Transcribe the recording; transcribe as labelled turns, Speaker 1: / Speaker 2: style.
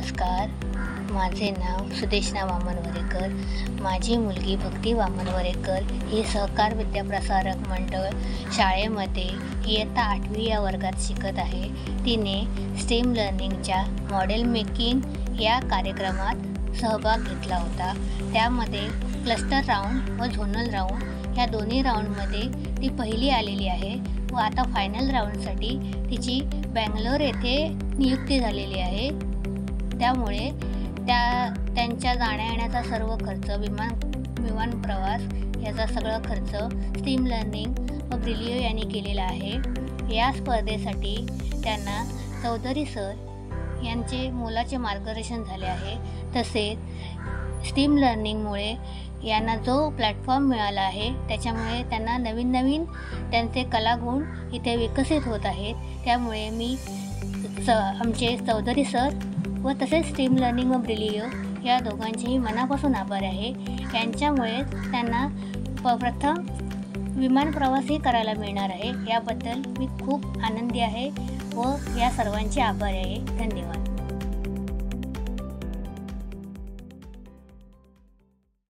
Speaker 1: नमस्कार, माझे नाव सुदेशना वामन वरेकर. माझी मुलगी भक्ती वामन वरेकर ही सहकार विद्याप्रसारक मंडळ शाळेमध्ये इयत्ता 8वी या वर्गात शिकत आहे. तिने स्टेम लर्निंगच्या मॉडेल मेकिंग या कार्यक्रमात सहभाग घेतला होता. त्यामध्ये क्लस्टर राऊंड व झोनल राऊंड या दोन्ही राऊंडमध्ये ती पहिली आलेली आहे व आता फायनल राऊंडसाठी तिची बँगलोर येथे नियुक्ती झालेली आहे. त्यामुळे त्यांच्या जाण्या येण्याचा सर्व खर्च, विमान प्रवास याचा सगळा खर्च स्टीम लर्निंग व ब्रिलिओ यांनी केलेला आहे. या स्पर्धेसाठी त्यांना चौधरी सर यांचे मोलाचे मार्गदर्शन झाले आहे. तसेच स्टीम लर्निंगमुळे यांना जो प्लॅटफॉर्म मिळाला आहे त्याच्यामुळे त्यांना नवीन त्यांचे कलागुण इथे विकसित होत आहेत. त्यामुळे मी आमचे चौधरी सर व तसेच स्टीम लर्निंग व ब्रिलिओ या दोघांचेही मनापासून आभार आहे. यांच्यामुळेच त्यांना प्रथम विमान प्रवासही करायला मिळणार आहे. याबद्दल मी खूप आनंदी आहे व या सर्वांचे आभारी आहे. धन्यवाद.